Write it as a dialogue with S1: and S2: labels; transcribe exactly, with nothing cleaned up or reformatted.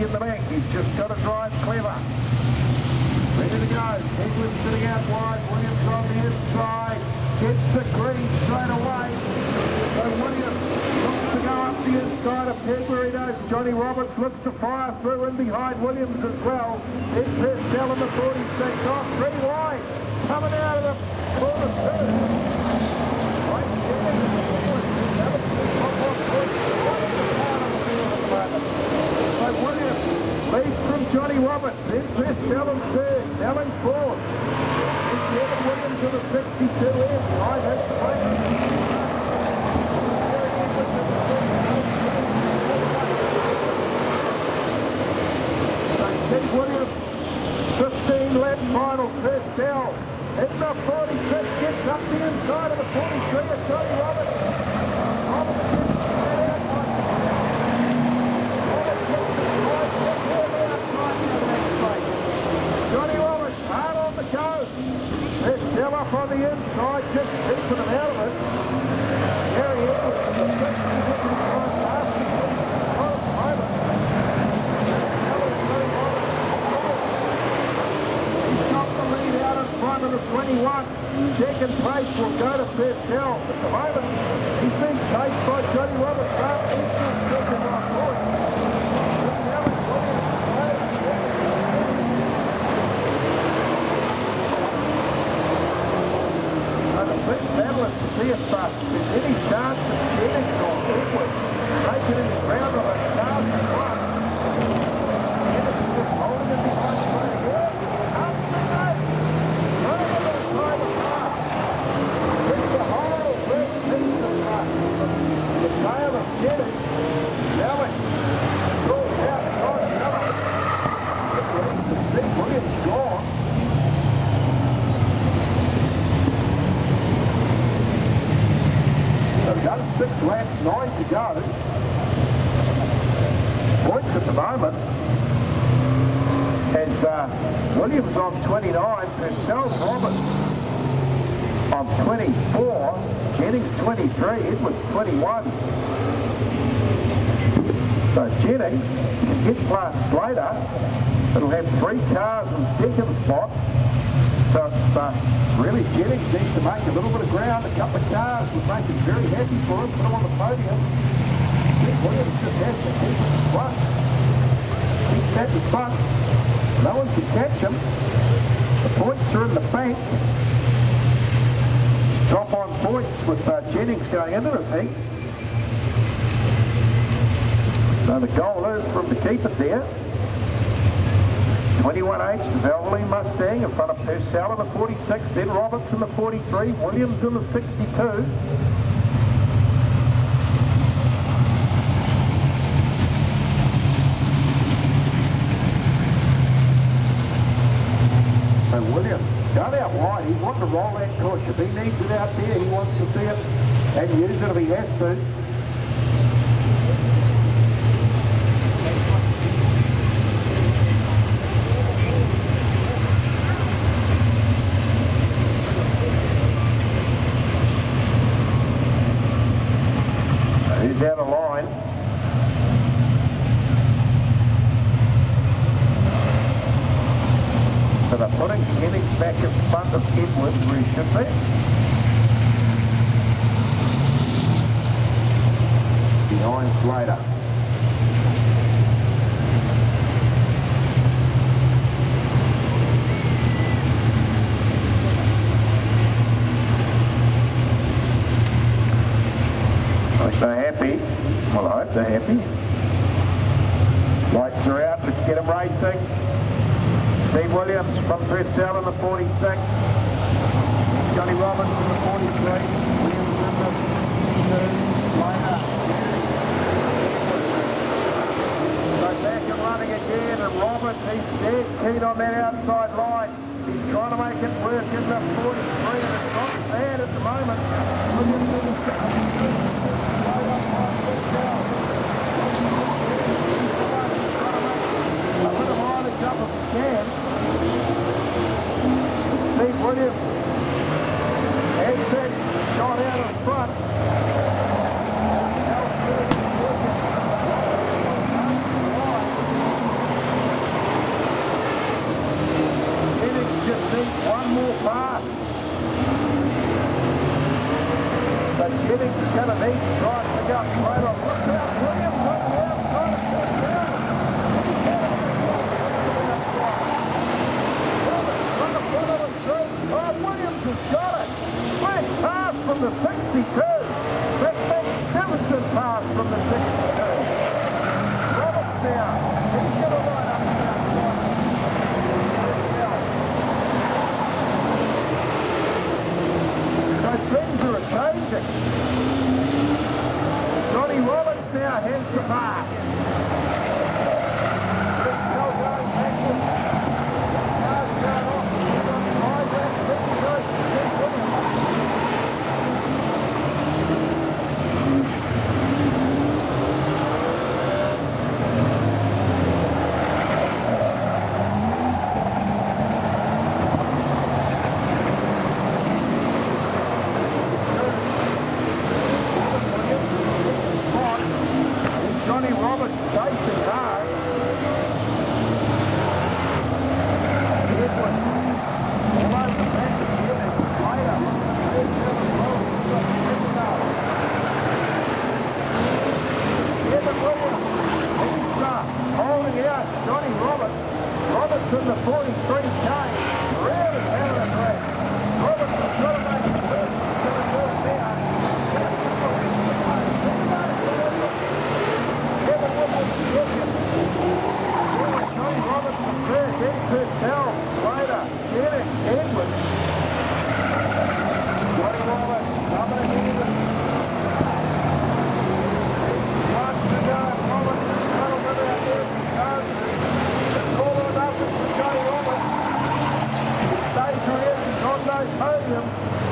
S1: in the bank. He's just got to drive clever. Ready to go. Edwin sitting out wide. Williams on the inside. Gets the green straight away. So Williams looks to go up the inside of Pedbury does. Johnny Roberts looks to fire through in behind Williams as well. It's Purcell in the forty-six off. Three wide. Coming out of the corner two. Right so Williams leads from Johnny Roberts. Then Purcell in third. Allen fourth. It's Kevin Williams in the sixty-two in. Right hit play. Ted Williams, fifteen lap final, Purcell in the forty-six, gets up the inside of the forty-three of Johnny Roberts. Roberts gets that outside. Roberts gets the slide, gets the outside of that straight. Johnny Roberts hard on the go. Purcell up on the inside, just keeping him out of it. Gary Edwards in the fifty-five last year. Front of the twenty-one. Second place will go to Purcell. At the moment, he's been chased by Johnny Roberts. He's still second by point. So the big battle is to see if uh, there's any chance of Jennings or Edwards taking his ground on a chance of one. Jennings is just holding it behind the play. Up the gate. The tail of Jennings, now it goes out, gone yellow. Big Williams gone. So we've done six laps, nine to go. Points at the moment. And uh, Williams on twenty-nine, Purcell Roberts on twenty-four. Jennings twenty-three, Edwards twenty-one. So Jennings can get past Slater. It'll have three cars in second spot. So it's uh, really Jennings needs to make a little bit of ground. A couple of cars would make him very happy for him, put him on the podium. Big Williams just has to keep it in front. Keep that in front. No one can catch him. The points are in the bank. Drop on points with uh, Jennings going into this heat. So the goal is for him to keep it there. twenty-one H, the Valvoline Mustang in front of Purcell in the forty-six, then Roberts in the forty-three, Williams in the sixty-two. So Williams got out wide. He wanted to roll that push. If he needs it out there, he wants to see it and use it if he has to. So he's down the line. So they're putting Jennings back in front of Edwards where he should be. Behind Slater. If they're happy, well I hope they're happy. Lights are out, let's get them racing. Steve Williams from Purcell in the forty-six. Johnny Roberts in the forty-three. Williams in the fifty-two. Slater. So back and running again, and Roberts, he's dead keen on that outside line. He's trying to make it work in the forty-three, and it's not bad at the moment. Williams in the sixty-two. Slater on Purcell. A bit of mileage up if he can. Steve Williams has that shot out in front. heat, one more pass. But Jennings going to meet, tries to go straight on. Look out, Williams on the outside of that down. Oh, Williams has got it. First pass from the sixty-two. That magnificent pass from the sixty-two. Roberts now. He's going to line up the outside. So things are changing. Johnny Roberts now heads the mark. Still going backwards. Cars going off. He's on the high ground. Johnny Roberts chasing hard. Edwin, all over the back of Jennings. Later, there's Kevin Williams. He's got the second up. Kevin Williams, he's uh, holding out Johnny Roberts. Roberts in the forty-three K. Really out of the track. Roberts has got to make it work. He's going to do it now. Johnny Roberts from there, then Purcell, later, Jennings, Edwards. Johnny Roberts, coming ahead. Wants to go, Roberts is settled in out there, he goes. It's all or nothing for Johnny Roberts. He stays ahead, he's on those podiums.